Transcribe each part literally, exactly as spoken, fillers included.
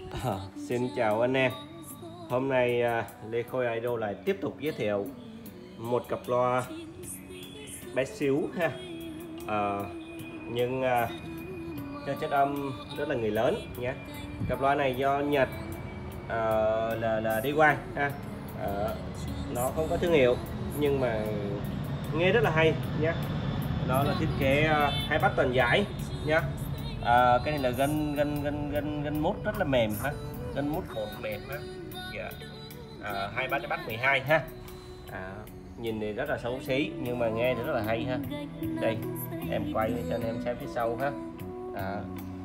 À, xin chào anh em. Hôm nay à, Lê Khôi Idol lại tiếp tục giới thiệu một cặp loa bé xíu ha, à, nhưng à, cho chất âm rất là người lớn nhé. Cặp loa này do Nhật, à, là là đi qua ha, à, nó không có thương hiệu nhưng mà nghe rất là hay nhé. Nó là thiết kế à, hai bắt toàn giải nhé. À, cái này là gân gân gân gân gân mút rất là mềm ha, gân mút một mềm ha. Dạ. À, hai bắt bắt mười hai ha. À, nhìn thì rất là xấu xí nhưng mà nghe thì rất là hay ha. Đây em quay cho anh em xem phía sau ha. À,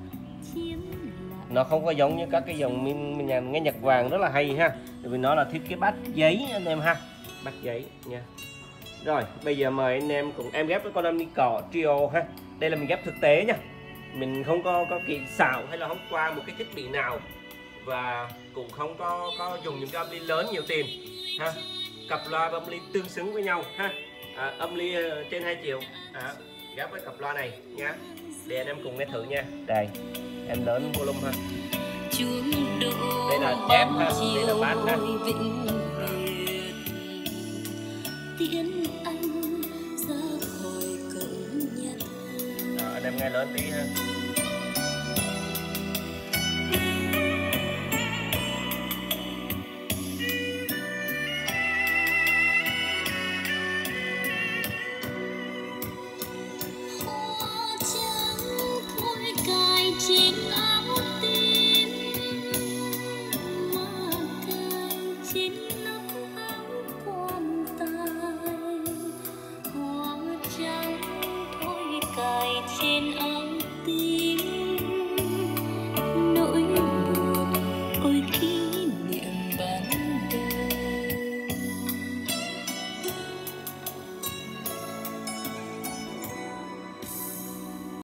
nó không có giống như các cái dòng nhà nghe nhạc vàng, rất là hay ha, vì nó là thiết kế bát giấy anh em ha, bát giấy nha. Rồi bây giờ mời anh em cùng em ghép với con âm ly cỏ trio ha. Đây là mình ghép thực tế nha, mình không có có kỹ xảo hay là không qua một cái thiết bị nào, và cũng không có có dùng những cái âm ly lớn nhiều tiền ha. Cặp loa và âm ly tương xứng với nhau ha. À, âm ly trên hai triệu à, ghép với cặp loa này nha, để anh em cùng nghe thử nha. Đây em lớn volume ha, đây là chép ha, đây là bass ha. Đó, anh em nghe lớn tí ha. Trên